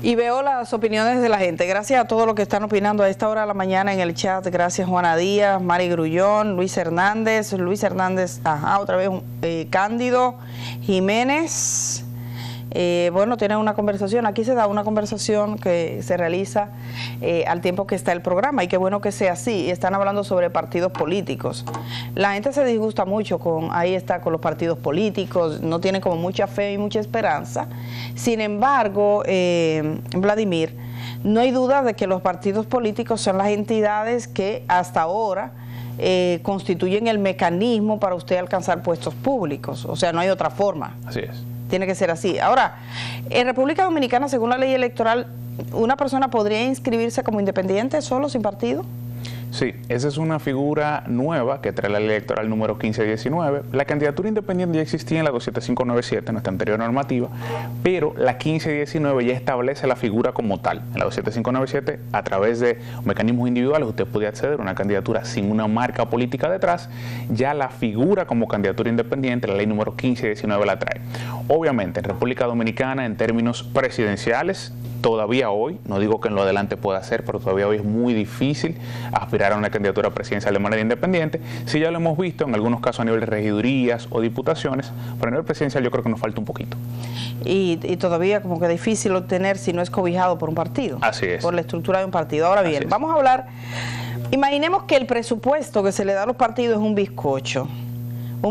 Y veo las opiniones de la gente. Gracias a todos los que están opinando a esta hora de la mañana en el chat. Gracias Juana Díaz, Mari Grullón, Luis Hernández, otra vez Cándido Jiménez. Bueno, tienen una conversación, aquí se da una conversación que se realiza al tiempo que está el programa, y qué bueno que sea así. Están hablando sobre partidos políticos. La gente se disgusta mucho con los partidos políticos, no tienen como mucha fe y mucha esperanza. Sin embargo, Vladimir, no hay duda de que los partidos políticos son las entidades que hasta ahora constituyen el mecanismo para usted alcanzar puestos públicos. O sea, no hay otra forma. Así es. Tiene que ser así. Ahora, en República Dominicana, según la ley electoral, ¿una persona podría inscribirse como independiente solo, sin partido? Sí, esa es una figura nueva que trae la ley electoral número 1519. La candidatura independiente ya existía en la 27597, nuestra anterior normativa, pero la 1519 ya establece la figura como tal. En la 27597, a través de mecanismos individuales, usted podía acceder a una candidatura sin una marca política detrás. Ya la figura como candidatura independiente, la ley número 1519 la trae. Obviamente, en República Dominicana, en términos presidenciales, todavía hoy, no digo que en lo adelante pueda ser, pero todavía hoy es muy difícil aspirar a una candidatura presidencial de manera independiente. Sí, ya lo hemos visto en algunos casos a nivel de regidurías o diputaciones, pero a nivel presidencial yo creo que nos falta un poquito. Y todavía como que difícil obtener si no es cobijado por un partido. Así es. Por la estructura de un partido. Ahora bien, vamos a hablar, imaginemos que el presupuesto que se le da a los partidos es un bizcocho de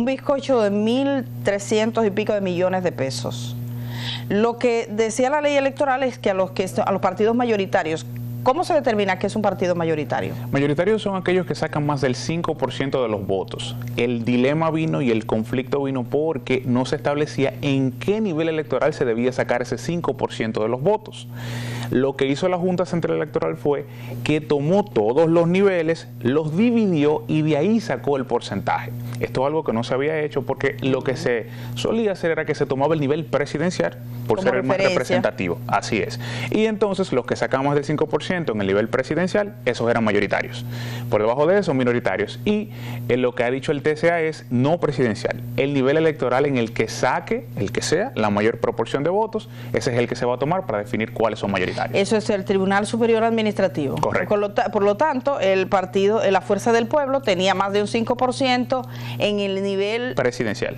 1.300 y pico de millones de pesos. Lo que decía la ley electoral es que a los partidos mayoritarios, ¿cómo se determina que es un partido mayoritario? Mayoritarios son aquellos que sacan más del 5% de los votos. El dilema vino y el conflicto vino porque no se establecía en qué nivel electoral se debía sacar ese 5% de los votos. Lo que hizo la Junta Central Electoral fue que tomó todos los niveles, los dividió y de ahí sacó el porcentaje. Esto es algo que no se había hecho porque lo que se solía hacer era que se tomaba el nivel presidencial por ser el más representativo. Así es. Y entonces los que sacaban más del 5% en el nivel presidencial, esos eran mayoritarios. Por debajo de eso, minoritarios. Y lo que ha dicho el TCA es no presidencial. El nivel electoral en el que saque, el que sea, la mayor proporción de votos, ese es el que se va a tomar para definir cuáles son mayoritarios. Eso es el Tribunal Superior Administrativo. Correcto. Por lo tanto, el partido, la Fuerza del Pueblo, tenía más de un 5% en el nivel presidencial.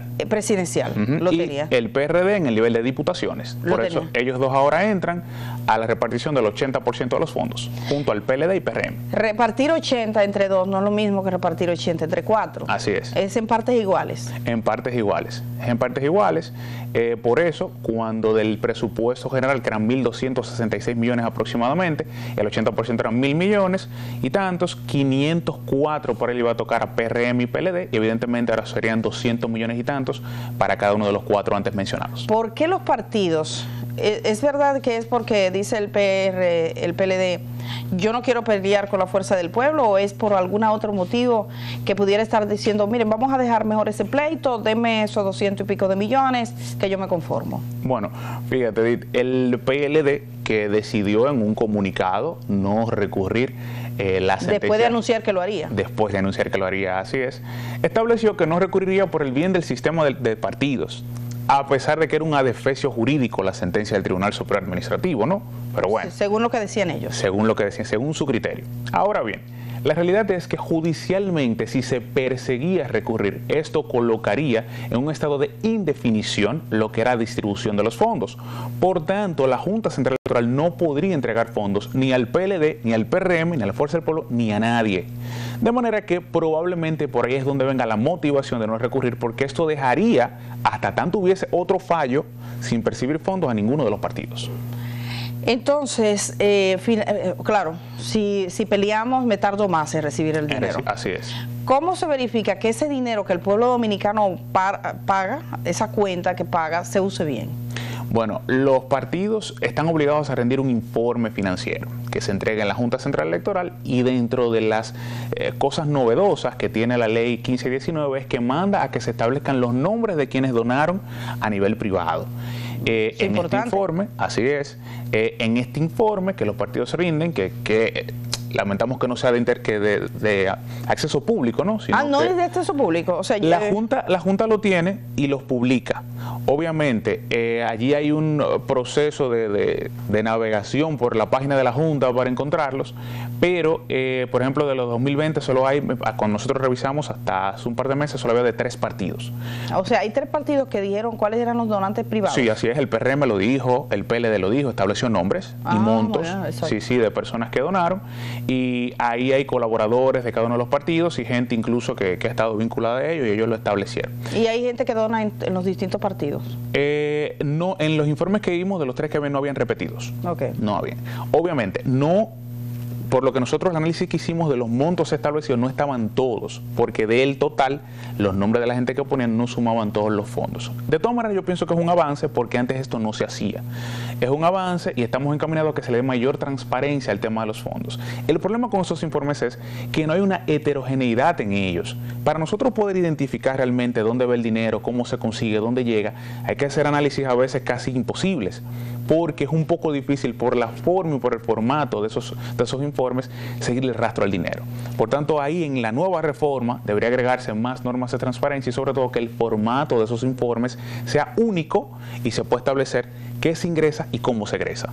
Lo y tenía. El PRD en el nivel de diputaciones. Por eso ellos dos ahora entran a la repartición del 80% de los fondos, junto al PLD y PRM. Repartir 80 entre dos no es lo mismo que repartir 80 entre 4. Así es. Es en partes iguales. En partes iguales. En partes iguales. Por eso, cuando del presupuesto general, que eran 1.266 millones aproximadamente, el 80% eran 1.000 millones y tantos, 504 por él iba a tocar a PRM y PLD, y evidentemente ahora serían 200 millones y tantos para cada uno de los 4 antes mencionados. ¿Por qué los partidos? ¿Es verdad que es porque dice el PLD, yo no quiero pelear con la Fuerza del Pueblo, o es por algún otro motivo que pudiera estar diciendo, miren, vamos a dejar mejor ese pleito, denme esos 200 y pico de millones, que yo me conformo? Bueno, fíjate, Edith, el PLD, que decidió en un comunicado no recurrir la sentencia. Después de anunciar que lo haría. Después de anunciar que lo haría, así es. Estableció que no recurriría por el bien del sistema de partidos, a pesar de que era un adefesio jurídico la sentencia del Tribunal Superior Administrativo, ¿no? Pero bueno. Según lo que decían ellos. Según lo que decían, según su criterio. Ahora bien, la realidad es que judicialmente, si se perseguía recurrir, esto colocaría en un estado de indefinición lo que era distribución de los fondos. Por tanto, la Junta Central Electoral no podría entregar fondos ni al PLD, ni al PRM, ni a la Fuerza del Pueblo, ni a nadie. De manera que probablemente por ahí es donde venga la motivación de no recurrir, porque esto dejaría, hasta tanto hubiese otro fallo, sin percibir fondos a ninguno de los partidos. Entonces, claro, si peleamos me tardo más en recibir el dinero. Así es. ¿Cómo se verifica que ese dinero que el pueblo dominicano paga, esa cuenta que paga, se use bien? Bueno, los partidos están obligados a rendir un informe financiero que se entrega en la Junta Central Electoral, y dentro de las cosas novedosas que tiene la ley 1519 es que manda a que se establezcan los nombres de quienes donaron a nivel privado. En este informe, así es, en este informe que los partidos rinden, que lamentamos que no sea de acceso público, ¿no? Sino no es de acceso público. O sea, la Junta lo tiene y los publica. Obviamente, allí hay un proceso de navegación por la página de la Junta para encontrarlos, pero, por ejemplo, de los 2020 solo hay, cuando nosotros revisamos hasta hace un par de meses, solo había de 3 partidos. O sea, hay 3 partidos que dijeron cuáles eran los donantes privados. Sí, así es, el PRM lo dijo, el PLD lo dijo, estableció nombres y montos, sí, de personas que donaron, y ahí hay colaboradores de cada uno de los partidos y gente incluso que ha estado vinculada a ellos y ellos lo establecieron. ¿Y hay gente que dona en los distintos partidos? No, en los informes que vimos de los 3 que habían no habían repetidos. Okay. No habían. Obviamente, no. Por lo que nosotros el análisis que hicimos de los montos establecidos no estaban todos, porque del total los nombres de la gente que ponían no sumaban todos los fondos. De todas maneras, yo pienso que es un avance porque antes esto no se hacía. Es un avance y estamos encaminados a que se le dé mayor transparencia al tema de los fondos. El problema con esos informes es que no hay una heterogeneidad en ellos. Para nosotros poder identificar realmente dónde va el dinero, cómo se consigue, dónde llega, hay que hacer análisis a veces casi imposibles, porque es un poco difícil por la forma y por el formato de esos informes seguirle el rastro al dinero. Por tanto, ahí en la nueva reforma debería agregarse más normas de transparencia y sobre todo que el formato de esos informes sea único y se pueda establecer qué se ingresa y cómo se egresa.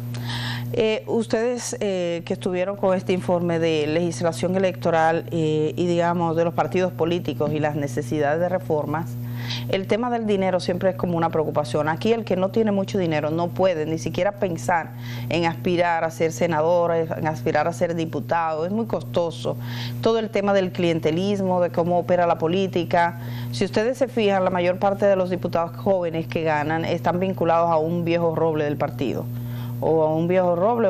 Ustedes que estuvieron con este informe de legislación electoral y digamos de los partidos políticos y las necesidades de reformas, el tema del dinero siempre es como una preocupación. Aquí el que no tiene mucho dinero no puede ni siquiera pensar en aspirar a ser senador, en aspirar a ser diputado. Es muy costoso. Todo el tema del clientelismo, de cómo opera la política. Si ustedes se fijan, la mayor parte de los diputados jóvenes que ganan están vinculados a un viejo roble del partido, o a un viejo roble,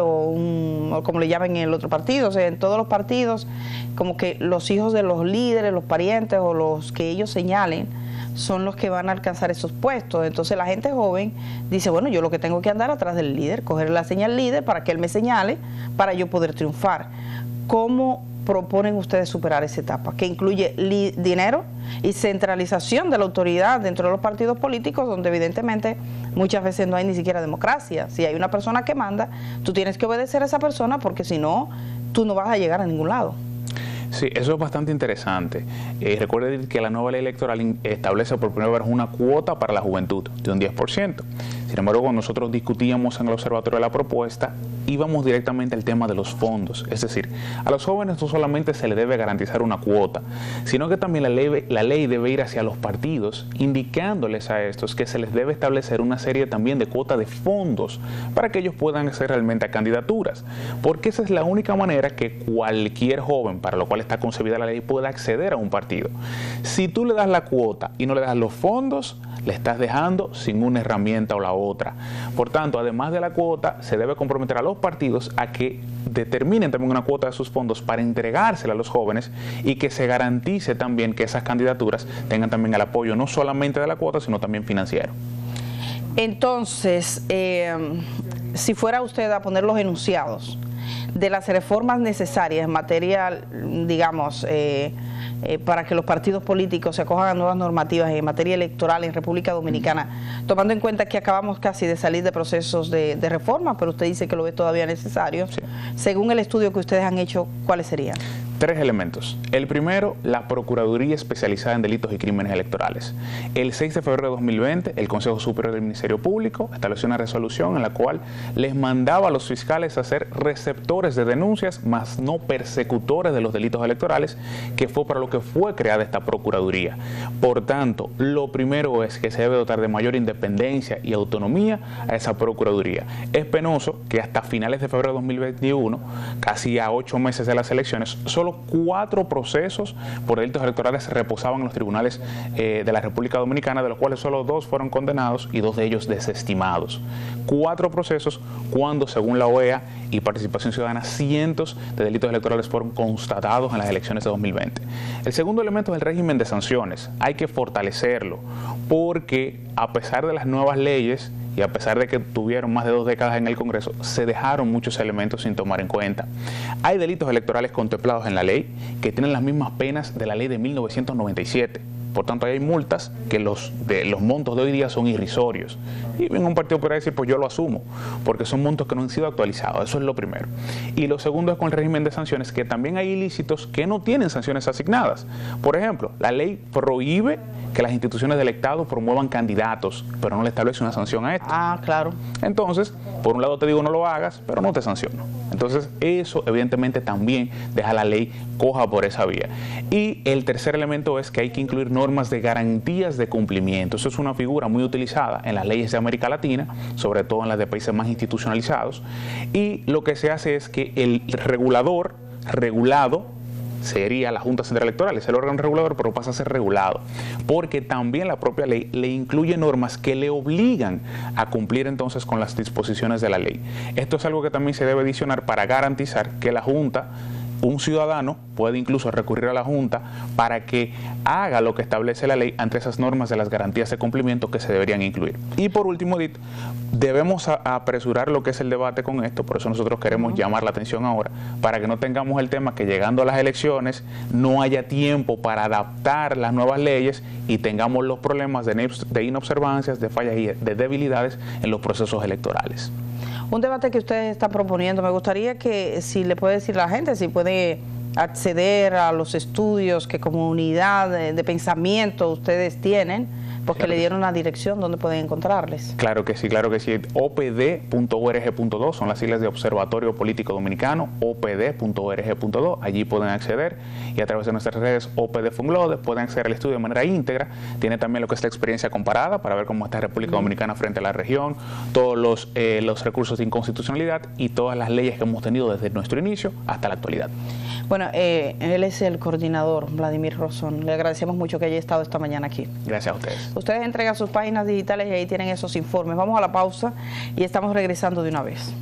o como le llaman en el otro partido. O sea, en todos los partidos, como que los hijos de los líderes, los parientes o los que ellos señalen, son los que van a alcanzar esos puestos. Entonces la gente joven dice, bueno, yo lo que tengo que andar atrás del líder, coger la señal líder para que él me señale, para yo poder triunfar. ¿Cómo proponen ustedes superar esa etapa? Que incluye dinero y centralización de la autoridad dentro de los partidos políticos, donde evidentemente muchas veces no hay ni siquiera democracia. Si hay una persona que manda, tú tienes que obedecer a esa persona, porque si no, tú no vas a llegar a ningún lado. Sí, eso es bastante interesante. Recuerde que la nueva ley electoral establece por primera vez una cuota para la juventud de un 10%. Sin embargo, cuando nosotros discutíamos en el observatorio de la propuesta, íbamos directamente al tema de los fondos. Es decir, a los jóvenes no solamente se les debe garantizar una cuota, sino que también la ley debe ir hacia los partidos, indicándoles a estos que se les debe establecer una serie también de cuotas de fondos para que ellos puedan hacer realmente a candidaturas. Porque esa es la única manera que cualquier joven, para lo cual está concebida la ley, pueda acceder a un partido. Si tú le das la cuota y no le das los fondos, le estás dejando sin una herramienta o la otra. Por tanto, además de la cuota, se debe comprometer a los partidos a que determinen también una cuota de sus fondos para entregársela a los jóvenes y que se garantice también que esas candidaturas tengan también el apoyo no solamente de la cuota, sino también financiero. Entonces, si fuera usted a poner los enunciados de las reformas necesarias en materia, digamos, para que los partidos políticos se acojan a nuevas normativas en materia electoral en República Dominicana, tomando en cuenta que acabamos casi de salir de procesos de reforma, pero usted dice que lo ve todavía necesario. Sí. Según el estudio que ustedes han hecho, ¿cuáles serían? 3 elementos. El primero, la Procuraduría Especializada en Delitos y Crímenes Electorales. El 6 de febrero de 2020, el Consejo Superior del Ministerio Público estableció una resolución en la cual les mandaba a los fiscales a ser receptores de denuncias, más no persecutores de los delitos electorales, que fue para lo que fue creada esta Procuraduría. Por tanto, lo primero es que se debe dotar de mayor independencia y autonomía a esa Procuraduría. Es penoso que hasta finales de febrero de 2021, casi a 8 meses de las elecciones, solo 4 procesos por delitos electorales reposaban en los tribunales de la República Dominicana, de los cuales solo 2 fueron condenados y 2 de ellos desestimados. 4 procesos cuando, según la OEA y Participación Ciudadana, cientos de delitos electorales fueron constatados en las elecciones de 2020. El segundo elemento es el régimen de sanciones. Hay que fortalecerlo porque, a pesar de las nuevas leyes y a pesar de que tuvieron más de 2 décadas en el Congreso, se dejaron muchos elementos sin tomar en cuenta. Hay delitos electorales contemplados en la ley que tienen las mismas penas de la ley de 1997. Por tanto, hay multas que los montos de hoy día son irrisorios. Y en un partido podría decir, pues yo lo asumo, porque son montos que no han sido actualizados. Eso es lo primero. Y lo segundo es con el régimen de sanciones, que también hay ilícitos que no tienen sanciones asignadas. Por ejemplo, la ley prohíbe que las instituciones del Estado promuevan candidatos, pero no le establece una sanción a esto. Ah, claro. Entonces, por un lado te digo no lo hagas, pero no te sanciono. Entonces, eso evidentemente también deja la ley coja por esa vía. Y el tercer elemento es que hay que incluir normas de garantías de cumplimiento. Eso es una figura muy utilizada en las leyes de América Latina, sobre todo en las de países más institucionalizados. Y lo que se hace es que el regulado, sería la Junta Central Electoral, es el órgano regulador, pero pasa a ser regulado, porque también la propia ley le incluye normas que le obligan a cumplir entonces con las disposiciones de la ley. Esto es algo que también se debe adicionar para garantizar que la Junta, un ciudadano puede incluso recurrir a la Junta para que haga lo que establece la ley ante esas normas de las garantías de cumplimiento que se deberían incluir. Y por último, Edith, debemos apresurar lo que es el debate con esto, por eso nosotros queremos llamar la atención ahora, para que no tengamos el tema que llegando a las elecciones no haya tiempo para adaptar las nuevas leyes y tengamos los problemas de inobservancias, de fallas y de debilidades en los procesos electorales. Un debate que ustedes están proponiendo, me gustaría que si le puede decir a la gente, si puede acceder a los estudios que como unidad de pensamiento ustedes tienen, porque le dieron una dirección donde pueden encontrarles. Claro que sí, opd.org.do son las siglas de Observatorio Político Dominicano, opd.org.do, allí pueden acceder, y a través de nuestras redes OPD Funglode pueden acceder al estudio de manera íntegra. Tiene también lo que es la experiencia comparada para ver cómo está República Dominicana frente a la región, todos los recursos de inconstitucionalidad y todas las leyes que hemos tenido desde nuestro inicio hasta la actualidad. Bueno, él es el coordinador, Vladimir Rosón. Le agradecemos mucho que haya estado esta mañana aquí. Gracias a ustedes. Ustedes entregan sus páginas digitales y ahí tienen esos informes. Vamos a la pausa y estamos regresando de una vez.